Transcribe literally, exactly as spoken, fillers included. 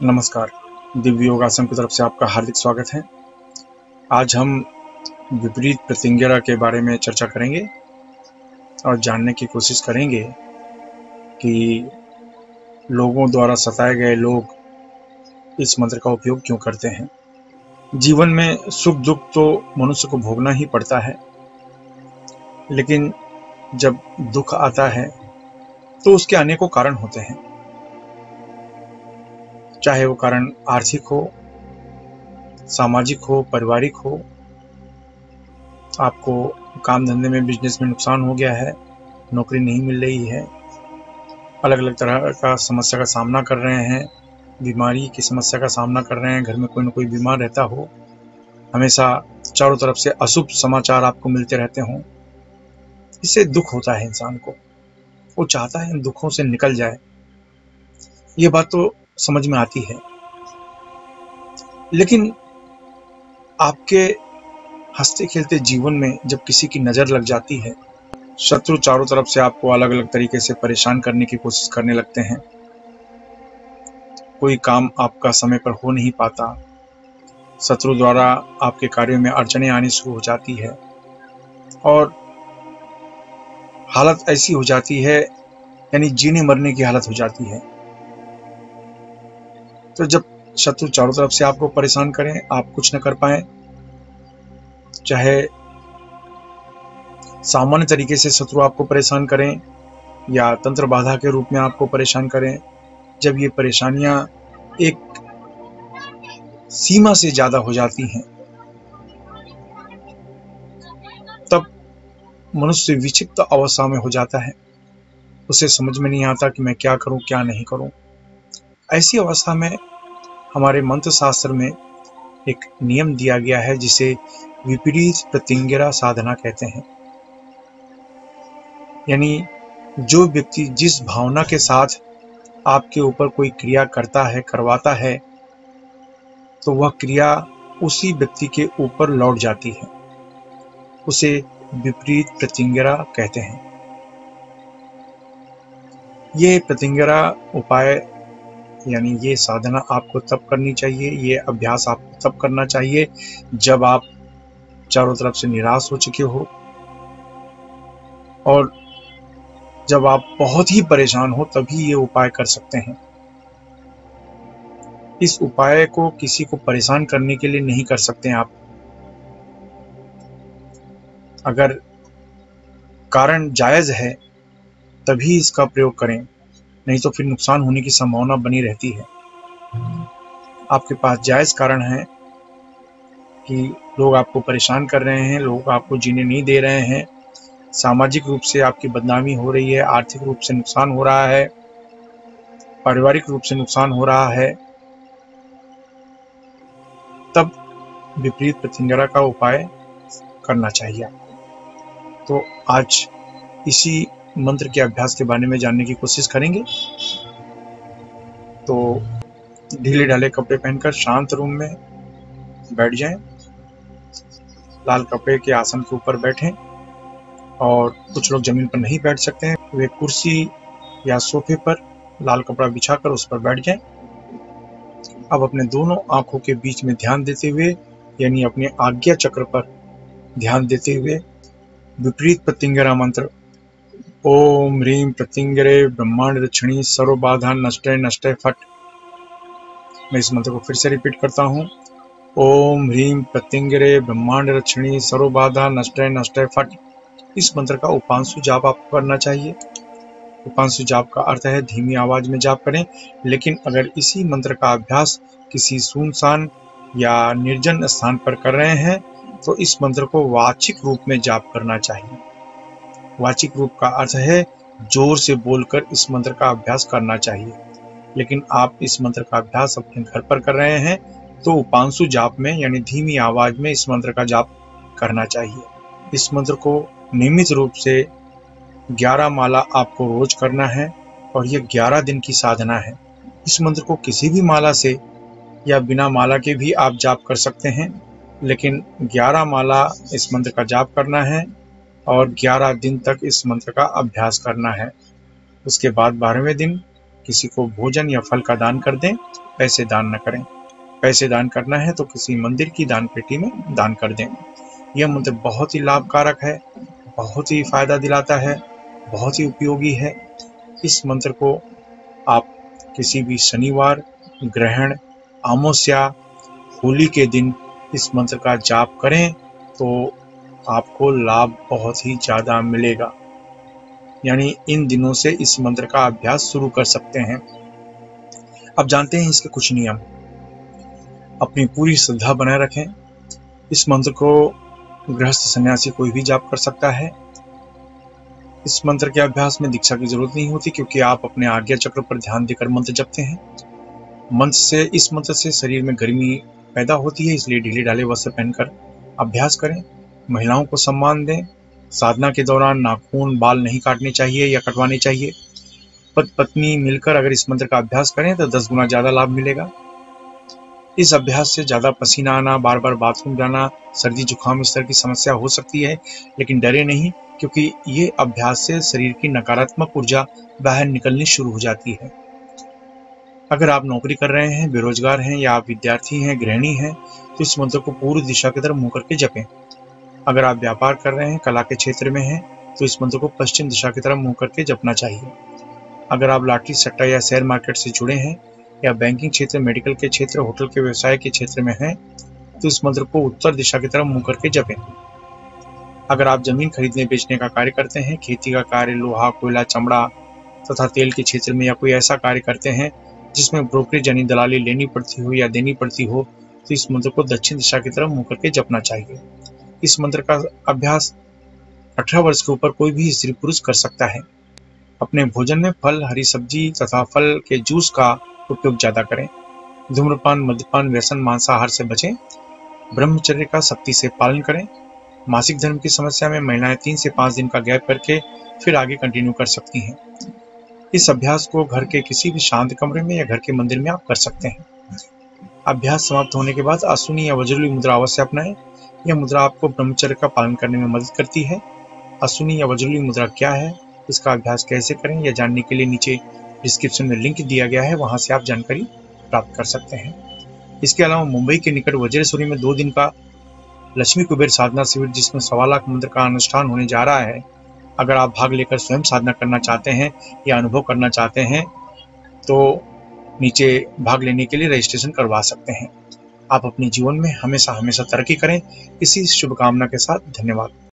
नमस्कार। दिव्य योगासन की तरफ से आपका हार्दिक स्वागत है। आज हम विपरीत प्रतिंगिरा के बारे में चर्चा करेंगे और जानने की कोशिश करेंगे कि लोगों द्वारा सताए गए लोग इस मंत्र का उपयोग क्यों करते हैं। जीवन में सुख दुख तो मनुष्य को भोगना ही पड़ता है, लेकिन जब दुख आता है तो उसके अनेकों कारण होते हैं। चाहे वो कारण आर्थिक हो, सामाजिक हो, पारिवारिक हो, आपको काम धंधे में, बिजनेस में नुकसान हो गया है, नौकरी नहीं मिल रही है, अलग अलग तरह का समस्या का सामना कर रहे हैं, बीमारी की समस्या का सामना कर रहे हैं, घर में कोई ना कोई बीमार रहता हो, हमेशा चारों तरफ से अशुभ समाचार आपको मिलते रहते हों, इससे दुख होता है इंसान को। वो चाहता है इन दुखों से निकल जाए। ये बात तो समझ में आती है, लेकिन आपके हंसते खेलते जीवन में जब किसी की नजर लग जाती है, शत्रु चारों तरफ से आपको अलग अलग तरीके से परेशान करने की कोशिश करने लगते हैं, कोई काम आपका समय पर हो नहीं पाता, शत्रु द्वारा आपके कार्यों में अड़चनें आनी शुरू हो जाती है और हालत ऐसी हो जाती है, यानी जीने मरने की हालत हो जाती है। तो जब शत्रु चारों तरफ से आपको परेशान करें, आप कुछ न कर पाए, चाहे सामान्य तरीके से शत्रु आपको परेशान करें या तंत्र बाधा के रूप में आपको परेशान करें, जब ये परेशानियां एक सीमा से ज्यादा हो जाती हैं, तब मनुष्य विक्षिप्त अवस्था में हो जाता है। उसे समझ में नहीं आता कि मैं क्या करूं, क्या नहीं करूं। ऐसी अवस्था में हमारे मंत्र शास्त्र में एक नियम दिया गया है, जिसे विपरीत प्रतिंगिरा साधना कहते हैं। यानी जो व्यक्ति जिस भावना के साथ आपके ऊपर कोई क्रिया करता है, करवाता है, तो वह क्रिया उसी व्यक्ति के ऊपर लौट जाती है। उसे विपरीत प्रतिंगिरा कहते हैं। ये प्रतिंगिरा उपाय यानी ये साधना आपको तब करनी चाहिए, ये अभ्यास आपको तब करना चाहिए जब आप चारों तरफ से निराश हो चुके हो और जब आप बहुत ही परेशान हो, तभी ये उपाय कर सकते हैं। इस उपाय को किसी को परेशान करने के लिए नहीं कर सकते हैं आप। अगर कारण जायज है तभी इसका प्रयोग करें, नहीं तो फिर नुकसान होने की संभावना बनी रहती है। आपके पास जायज कारण है कि लोग आपको परेशान कर रहे हैं, लोग आपको जीने नहीं दे रहे हैं, सामाजिक रूप से आपकी बदनामी हो रही है, आर्थिक रूप से नुकसान हो रहा है, पारिवारिक रूप से नुकसान हो रहा है, तब विपरीत प्रतिंगिरा का उपाय करना चाहिए आपको। तो आज इसी मंत्र के अभ्यास के बारे में जानने की कोशिश करेंगे। तो ढीले ढाले कपड़े पहनकर शांत रूम में बैठ जाएं, लाल कपड़े के आसन के ऊपर बैठें, और कुछ लोग जमीन पर नहीं बैठ सकते हैं, वे कुर्सी या सोफे पर लाल कपड़ा बिछाकर उस पर बैठ जाएं। अब अपने दोनों आंखों के बीच में ध्यान देते हुए, यानी अपने आज्ञा चक्र पर ध्यान देते हुए, विपरीत प्रतिंगिरा मंत्र ओम ह्रीं प्रतिंगिरे ब्रह्मांड रक्षिणी सर्व बाधा नष्टे नष्टे फट। मैं इस मंत्र को फिर से रिपीट करता हूँ। ओम ह्रीं प्रतिंगिरे ब्रह्मांड रक्षिणी सर्व बाधा नष्टे नष्टे फट। इस मंत्र का उपांशु जाप आपको करना चाहिए। उपांशु जाप का अर्थ है धीमी आवाज में जाप करें, लेकिन अगर इसी मंत्र का अभ्यास किसी सुनसान या निर्जन स्थान पर कर रहे हैं तो इस मंत्र को वाचिक रूप में जाप करना चाहिए। वाचिक रूप का अर्थ है जोर से बोलकर इस मंत्र का अभ्यास करना चाहिए। लेकिन आप इस मंत्र का अभ्यास अपने घर पर कर रहे हैं तो उपांशु जाप में, यानी धीमी आवाज में इस मंत्र का जाप करना चाहिए। इस मंत्र को नियमित रूप से ग्यारह माला आपको रोज करना है और यह ग्यारह दिन की साधना है। इस मंत्र को किसी भी माला से या बिना माला के भी आप जाप कर सकते हैं, लेकिन ग्यारह माला इस मंत्र का जाप करना है और ग्यारह दिन तक इस मंत्र का अभ्यास करना है। उसके बाद बारहवें दिन किसी को भोजन या फल का दान कर दें, पैसे दान न करें। पैसे दान करना है तो किसी मंदिर की दान पेटी में दान कर दें। यह मंत्र बहुत ही लाभकारक है, बहुत ही फायदा दिलाता है, बहुत ही उपयोगी है। इस मंत्र को आप किसी भी शनिवार, ग्रहण, अमावस्या, होली के दिन इस मंत्र का जाप करें तो आपको लाभ बहुत ही ज़्यादा मिलेगा। यानी इन दिनों से इस मंत्र का अभ्यास शुरू कर सकते हैं। अब जानते हैं इसके कुछ नियम। अपनी पूरी श्रद्धा बनाए रखें। इस मंत्र को गृहस्थ सन्यासी कोई भी जाप कर सकता है। इस मंत्र के अभ्यास में दीक्षा की जरूरत नहीं होती, क्योंकि आप अपने आज्ञा चक्र पर ध्यान देकर मंत्र जपते हैं। मंत्र से इस मंत्र से शरीर में गर्मी पैदा होती है, इसलिए ढीले ढाले वस्त्र पहनकर अभ्यास करें। महिलाओं को सम्मान दें। साधना के दौरान नाखून, बाल नहीं काटने चाहिए या कटवाने चाहिए। पति पत्नी मिलकर अगर इस मंत्र का अभ्यास करें तो दस गुना ज्यादा लाभ मिलेगा। इस अभ्यास से ज्यादा पसीना आना, बार बार बाथरूम जाना, सर्दी जुकाम इस तरह की समस्या हो सकती है, लेकिन डरे नहीं, क्योंकि ये अभ्यास से शरीर की नकारात्मक ऊर्जा बाहर निकलनी शुरू हो जाती है। अगर आप नौकरी कर रहे हैं, बेरोजगार हैं या आप विद्यार्थी हैं, गृहिणी हैं, तो इस मंत्र को पूर्व दिशा की तरफ मुंह करके जपें। अगर आप व्यापार कर रहे हैं, कला के क्षेत्र में हैं, तो इस मंत्र को पश्चिम दिशा की तरफ मुंह करके जपना चाहिए। अगर आप लॉटरी, सट्टा या शेयर मार्केट से जुड़े हैं या बैंकिंग क्षेत्र, मेडिकल के क्षेत्र, होटल के व्यवसाय के क्षेत्र में हैं, तो इस मंत्र को उत्तर दिशा की तरफ मुंह करके जपें। अगर आप जमीन खरीदने बेचने का कार्य करते हैं, खेती का कार्य, लोहा, कोयला, चमड़ा तथा तेल के क्षेत्र में, या कोई ऐसा कार्य करते हैं जिसमें ब्रोकरेज यानी दलाली लेनी पड़ती हो या देनी पड़ती हो, तो इस मंत्र को दक्षिण दिशा की तरफ मुंह करके जपना चाहिए। इस मंत्र का अभ्यास अठारह वर्ष के ऊपर कोई भी स्त्री पुरुष कर सकता है। अपने भोजन में फल, हरी सब्जी तथा फल के जूस का उपयोग ज्यादा करें। धूम्रपान, मद्यपान, व्यसन, मांसाहार से बचें। ब्रह्मचर्य का सख्ती से पालन करें। मासिक धर्म की समस्या में महिलाएं तीन से पाँच दिन का गैप करके फिर आगे कंटिन्यू कर सकती हैं। इस अभ्यास को घर के किसी भी शांत कमरे में या घर के मंदिर में आप कर सकते हैं। अभ्यास समाप्त होने के बाद अश्विनी या वज्रली मुद्रा अवश्य अपनाएं। यह मुद्रा आपको ब्रह्मचर्य का पालन करने में मदद करती है। अश्विनी या वज्रली मुद्रा क्या है, इसका अभ्यास कैसे करें, यह जानने के लिए नीचे डिस्क्रिप्शन में लिंक दिया गया है, वहां से आप जानकारी प्राप्त कर सकते हैं। इसके अलावा मुंबई के निकट वज्रेश्वरी में दो दिन का लक्ष्मी कुबेर साधना शिविर, जिसमें सवा लाख मंत्र का अनुष्ठान होने जा रहा है। अगर आप भाग लेकर स्वयं साधना करना चाहते हैं या अनुभव करना चाहते हैं तो नीचे भाग लेने के लिए रजिस्ट्रेशन करवा सकते हैं। आप अपने जीवन में हमेशा हमेशा तरक्की करें। इसी शुभकामना के साथ धन्यवाद।